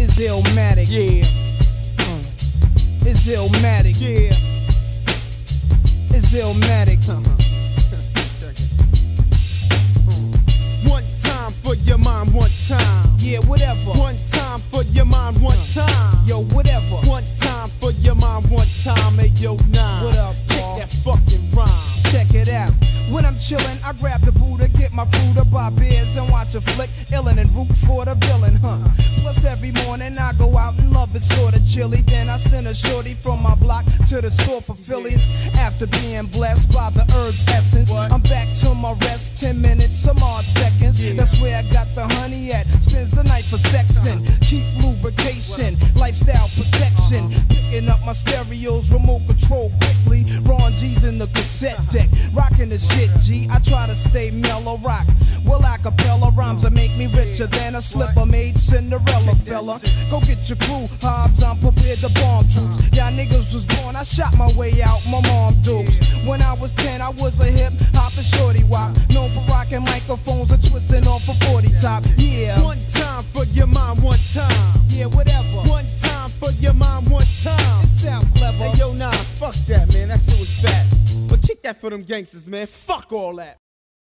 It's Illmatic, yeah. It's Illmatic, yeah. It's Illmatic. One time for your mind, one time. Yeah, whatever. One time for your mind, one time. Yo, whatever. One time for your mind, one time. Hey, yo, nine. What up, Kick Paul? that fucking rhyme. Check it out. When I'm chillin', I grab the Buddha, get my crew to buy beers and watch a flick, illin' and root for the villain, Plus every morning I go out and love it sorta chilly. Then I send a shorty from my block to the store for Phillies. After being blessed by the herb's essence, I'm back to my rest, 10 minutes, some odd seconds. That's where I got the honey at. Spends the night for sexin', keep lubrication, lifestyle protection. Picking up my stereos, remote control quickly. Ron G's in the cassette deck, rocking the shit, G. I try to stay mellow rock. Well, acapella rhymes that make me richer than a slipper-made Cinderella fella. Go get your crew, Hobbs, I'm prepared to bomb troops. Y'all niggas was born, I shot my way out, my mom dukes. When I was 10, I was a hip-hop shorty wop. Known for rocking microphones and twisting off a 40 top, yeah. One time for your mind, one time. Yeah, whatever. One time for your mind, one time. It sound clever. Hey, yo, nah, fuck that, man. That shit was fat. But kick that for them gangsters, man. Fuck all that.